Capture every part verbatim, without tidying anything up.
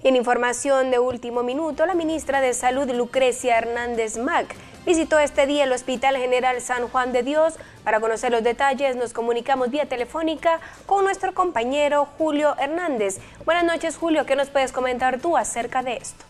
Y en información de último minuto, la ministra de Salud, Lucrecia Hernández Mac, visitó este día el Hospital General San Juan de Dios. Para conocer los detalles, nos comunicamos vía telefónica con nuestro compañero Julio Hernández. Buenas noches, Julio. ¿Qué nos puedes comentar tú acerca de esto?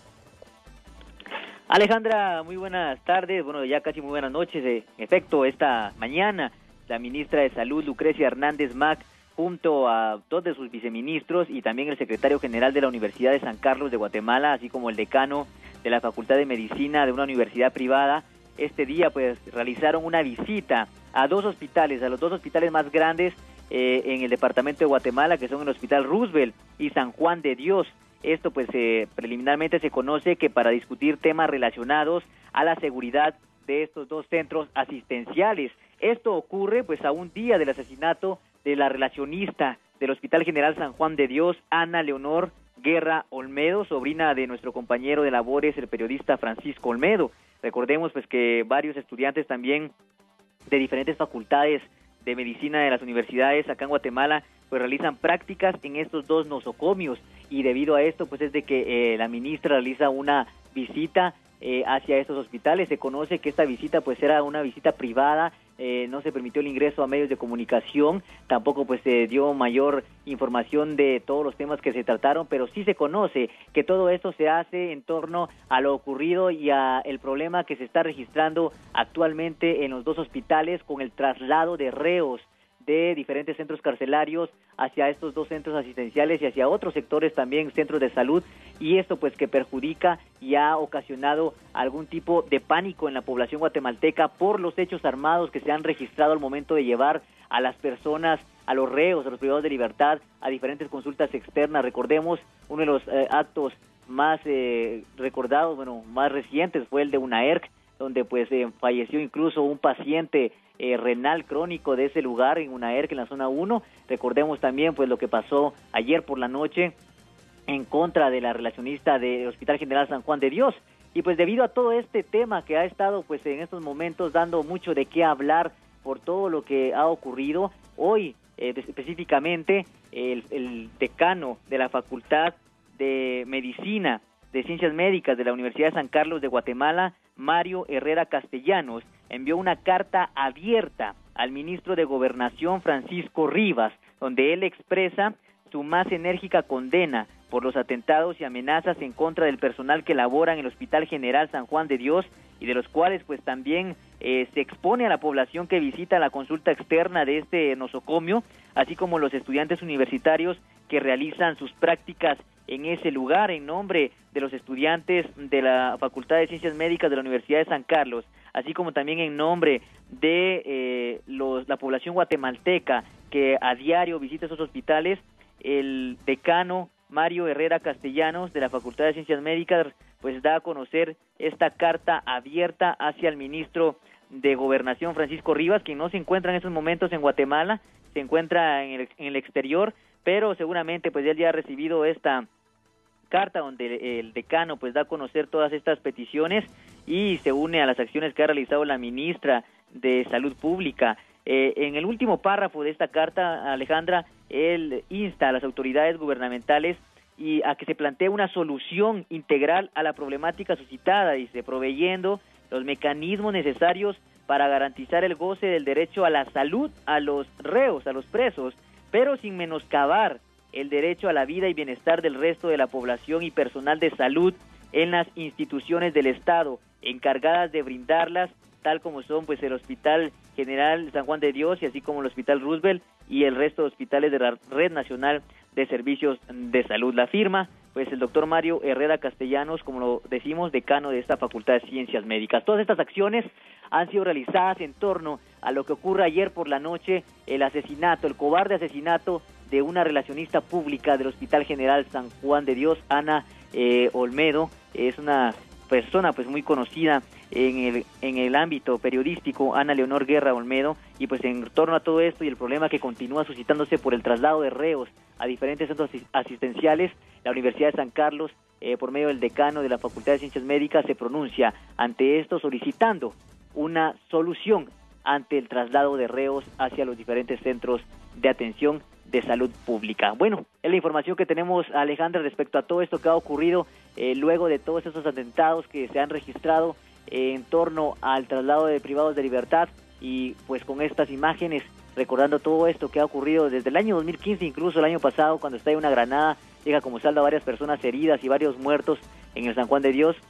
Alejandra, muy buenas tardes. Bueno, ya casi muy buenas noches. En efecto, esta mañana, la ministra de Salud, Lucrecia Hernández Mac, junto a dos de sus viceministros y también el secretario general de la Universidad de San Carlos de Guatemala, así como el decano de la Facultad de Medicina de una universidad privada, este día pues realizaron una visita a dos hospitales, a los dos hospitales más grandes eh, en el departamento de Guatemala, que son el Hospital Roosevelt y San Juan de Dios. Esto pues eh, preliminarmente se conoce que para discutir temas relacionados a la seguridad de estos dos centros asistenciales. Esto ocurre pues a un día del asesinato de la relacionista del Hospital General San Juan de Dios, Ana Leonor Guerra Olmedo, sobrina de nuestro compañero de labores, el periodista Francisco Olmedo. Recordemos pues que varios estudiantes también de diferentes facultades de medicina de las universidades acá en Guatemala pues realizan prácticas en estos dos nosocomios, y debido a esto pues es de que eh, la ministra realiza una visita eh, hacia estos hospitales. Se conoce que esta visita pues era una visita privada. Eh, no se permitió el ingreso a medios de comunicación, tampoco pues se dio mayor información de todos los temas que se trataron, pero sí se conoce que todo esto se hace en torno a lo ocurrido y a el problema que se está registrando actualmente en los dos hospitales con el traslado de reos de diferentes centros carcelarios hacia estos dos centros asistenciales y hacia otros sectores también, centros de salud, y esto pues que perjudica y ha ocasionado algún tipo de pánico en la población guatemalteca por los hechos armados que se han registrado al momento de llevar a las personas, a los reos, a los privados de libertad, a diferentes consultas externas. Recordemos, uno de los eh, actos más eh, recordados, bueno, más recientes fue el de UNAERC, donde pues eh, falleció incluso un paciente eh, renal crónico de ese lugar en UNAERC, en la zona uno. Recordemos también pues lo que pasó ayer por la noche en contra de la relacionista del Hospital General San Juan de Dios. Y pues debido a todo este tema que ha estado pues en estos momentos dando mucho de qué hablar por todo lo que ha ocurrido, hoy eh, específicamente el, el decano de la Facultad de Medicina de Ciencias Médicas de la Universidad de San Carlos de Guatemala, Mario Herrera Castellanos, envió una carta abierta al ministro de Gobernación, Francisco Rivas, donde él expresa su más enérgica condena por los atentados y amenazas en contra del personal que labora en el Hospital General San Juan de Dios, y de los cuales pues también eh, se expone a la población que visita la consulta externa de este nosocomio, así como los estudiantes universitarios que realizan sus prácticas en ese lugar, en nombre de los estudiantes de la Facultad de Ciencias Médicas de la Universidad de San Carlos, así como también en nombre de eh, los, la población guatemalteca que a diario visita esos hospitales. El decano Mario Herrera Castellanos de la Facultad de Ciencias Médicas pues da a conocer esta carta abierta hacia el ministro de Gobernación, Francisco Rivas, quien no se encuentra en estos momentos en Guatemala, se encuentra en el, en el exterior, pero seguramente pues él ya ha recibido esta carta donde el decano pues da a conocer todas estas peticiones y se une a las acciones que ha realizado la ministra de Salud Pública. Eh, en el último párrafo de esta carta, Alejandra, él insta a las autoridades gubernamentales y a que se plantee una solución integral a la problemática suscitada, dice, proveyendo los mecanismos necesarios para garantizar el goce del derecho a la salud a los reos, a los presos, pero sin menoscabar el derecho a la vida y bienestar del resto de la población y personal de salud en las instituciones del Estado, encargadas de brindarlas, tal como son pues el Hospital General San Juan de Dios y así como el Hospital Roosevelt y el resto de hospitales de la Red Nacional de Servicios de Salud. La firma pues el doctor Mario Herrera Castellanos, como lo decimos, decano de esta Facultad de Ciencias Médicas. Todas estas acciones han sido realizadas en torno a lo que ocurre ayer por la noche, el asesinato, el cobarde asesinato de una relacionista pública del Hospital General San Juan de Dios, Ana eh, Olmedo. Es una persona pues muy conocida en el en el ámbito periodístico, Ana Leonor Guerra Olmedo, y pues en torno a todo esto y el problema que continúa suscitándose por el traslado de reos a diferentes centros asistenciales, la Universidad de San Carlos, eh, por medio del decano de la Facultad de Ciencias Médicas, se pronuncia ante esto solicitando una solución ante el traslado de reos hacia los diferentes centros de atención de Salud Pública. Bueno, es la información que tenemos, Alejandra, respecto a todo esto que ha ocurrido eh, luego de todos esos atentados que se han registrado eh, en torno al traslado de privados de libertad, y pues con estas imágenes recordando todo esto que ha ocurrido desde el año dos mil quince, incluso el año pasado, cuando estalla una granada, llega como saldo a varias personas heridas y varios muertos en el San Juan de Dios,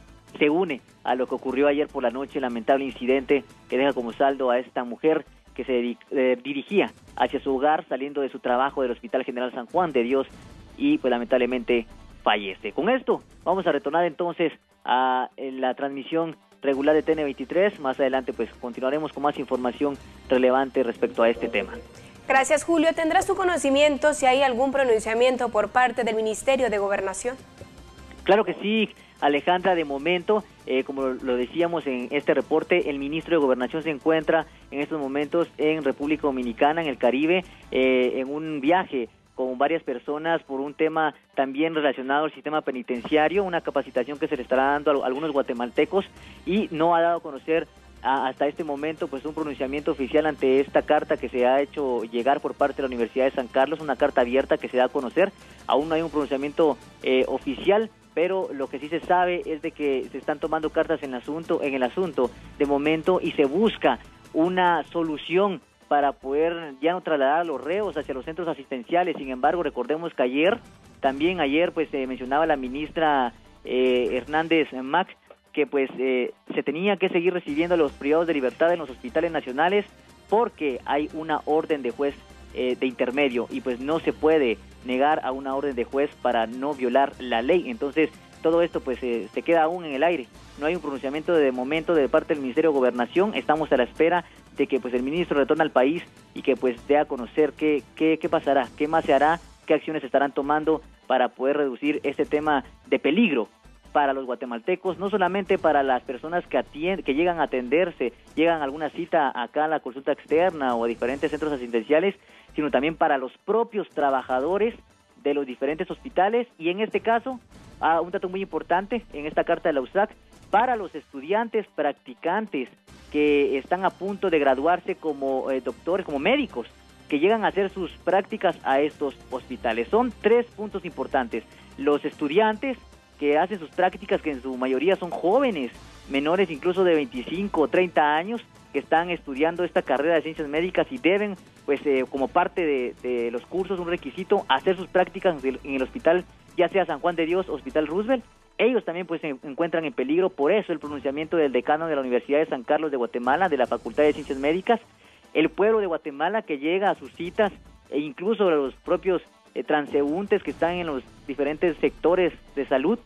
se une a lo que ocurrió ayer por la noche, lamentable incidente que deja como saldo a esta mujer que se eh, dirigía hacia su hogar saliendo de su trabajo del Hospital General San Juan de Dios y pues lamentablemente fallece. Con esto vamos a retornar entonces a la transmisión regular de T N veintitrés. Más adelante pues continuaremos con más información relevante respecto a este tema. Gracias, Julio. ¿Tendrás tu conocimiento si hay algún pronunciamiento por parte del Ministerio de Gobernación? Claro que sí, Alejandra. De momento, eh, como lo decíamos en este reporte, el ministro de Gobernación se encuentra en estos momentos en República Dominicana, en el Caribe, eh, en un viaje con varias personas por un tema también relacionado al sistema penitenciario, una capacitación que se le estará dando a algunos guatemaltecos, y no ha dado a conocer a, hasta este momento pues un pronunciamiento oficial ante esta carta que se ha hecho llegar por parte de la Universidad de San Carlos, una carta abierta que se da a conocer. Aún no hay un pronunciamiento eh, oficial, pero lo que sí se sabe es de que se están tomando cartas en el asunto, en el asunto de momento, y se busca una solución para poder ya no trasladar a los reos hacia los centros asistenciales. Sin embargo, recordemos que ayer, también ayer, pues se eh, mencionaba la ministra eh, Hernández Mac, que pues eh, se tenía que seguir recibiendo a los privados de libertad en los hospitales nacionales porque hay una orden de juez eh, de intermedio, y pues no se puede negar a una orden de juez para no violar la ley. Entonces, todo esto pues eh, se queda aún en el aire. No hay un pronunciamiento de momento de parte del Ministerio de Gobernación. Estamos a la espera de que pues el ministro retorne al país y que pues dé a conocer qué, qué, qué pasará, qué más se hará, qué acciones se estarán tomando para poder reducir este tema de peligro para los guatemaltecos, no solamente para las personas que atienden, que llegan a atenderse, llegan a alguna cita acá a la consulta externa o a diferentes centros asistenciales, sino también para los propios trabajadores de los diferentes hospitales, y en este caso, ah, un dato muy importante en esta carta de la U S A C, para los estudiantes practicantes que están a punto de graduarse como eh, doctores, como médicos, que llegan a hacer sus prácticas a estos hospitales. Son tres puntos importantes: los estudiantes que hacen sus prácticas, que en su mayoría son jóvenes, menores incluso de veinticinco o treinta años, que están estudiando esta carrera de ciencias médicas y deben, pues eh, como parte de, de los cursos, un requisito, hacer sus prácticas en el hospital, ya sea San Juan de Dios, Hospital Roosevelt. Ellos también pues se encuentran en peligro, por eso el pronunciamiento del decano de la Universidad de San Carlos de Guatemala, de la Facultad de Ciencias Médicas, el pueblo de Guatemala que llega a sus citas, e incluso los propios eh, transeúntes que están en los diferentes sectores de salud,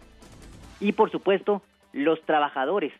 y por supuesto los trabajadores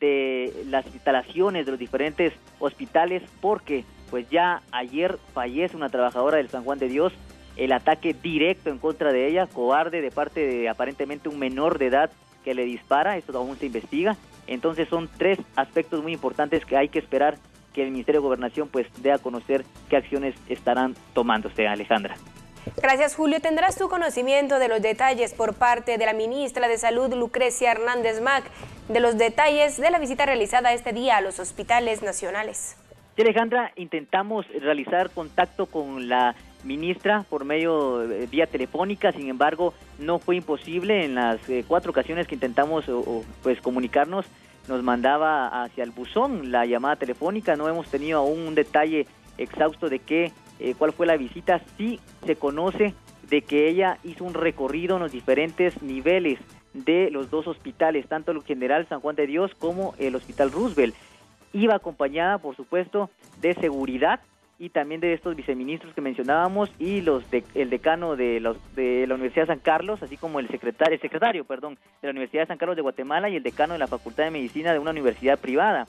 de las instalaciones de los diferentes hospitales, porque pues ya ayer fallece una trabajadora del San Juan de Dios, el ataque directo en contra de ella, cobarde de parte de aparentemente un menor de edad que le dispara. Esto aún se investiga. Entonces son tres aspectos muy importantes que hay que esperar que el Ministerio de Gobernación pues dé a conocer qué acciones estarán tomándose, Alejandra. Gracias, Julio. ¿Tendrás tu conocimiento de los detalles por parte de la ministra de Salud, Lucrecia Hernández Mac, de los detalles de la visita realizada este día a los hospitales nacionales? Sí, Alejandra, intentamos realizar contacto con la ministra por medio de vía telefónica, sin embargo no fue imposible. En las eh, cuatro ocasiones que intentamos o, o, pues comunicarnos, nos mandaba hacia el buzón la llamada telefónica. No hemos tenido aún un detalle exhausto de qué, eh, cuál fue la visita. Sí se conoce de que ella hizo un recorrido en los diferentes niveles de los dos hospitales, tanto el General San Juan de Dios como el Hospital Roosevelt. Iba acompañada, por supuesto, de seguridad y también de estos viceministros que mencionábamos, y los de, el decano de, los, de la Universidad de San Carlos, así como el secretario, el secretario, perdón, de la Universidad de San Carlos de Guatemala, y el decano de la Facultad de Medicina de una universidad privada.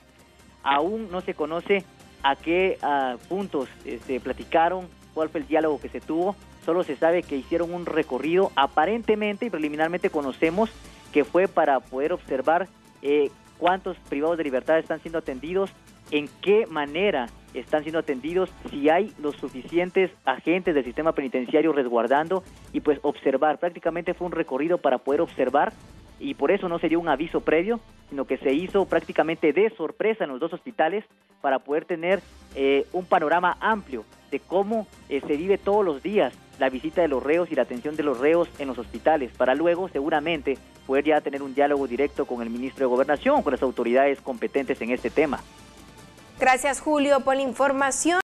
Aún no se conoce a qué a puntos se este, platicaron, cuál fue el diálogo que se tuvo. Solo se sabe que hicieron un recorrido, aparentemente y preliminarmente conocemos que fue para poder observar eh, cuántos privados de libertad están siendo atendidos, en qué manera están siendo atendidos, si hay los suficientes agentes del sistema penitenciario resguardando, y pues observar. Prácticamente fue un recorrido para poder observar, y por eso no se dio un aviso previo, sino que se hizo prácticamente de sorpresa en los dos hospitales para poder tener eh, un panorama amplio de cómo eh, se vive todos los días la visita de los reos y la atención de los reos en los hospitales, para luego seguramente poder ya tener un diálogo directo con el ministro de Gobernación, con las autoridades competentes en este tema. Gracias, Julio, por la información.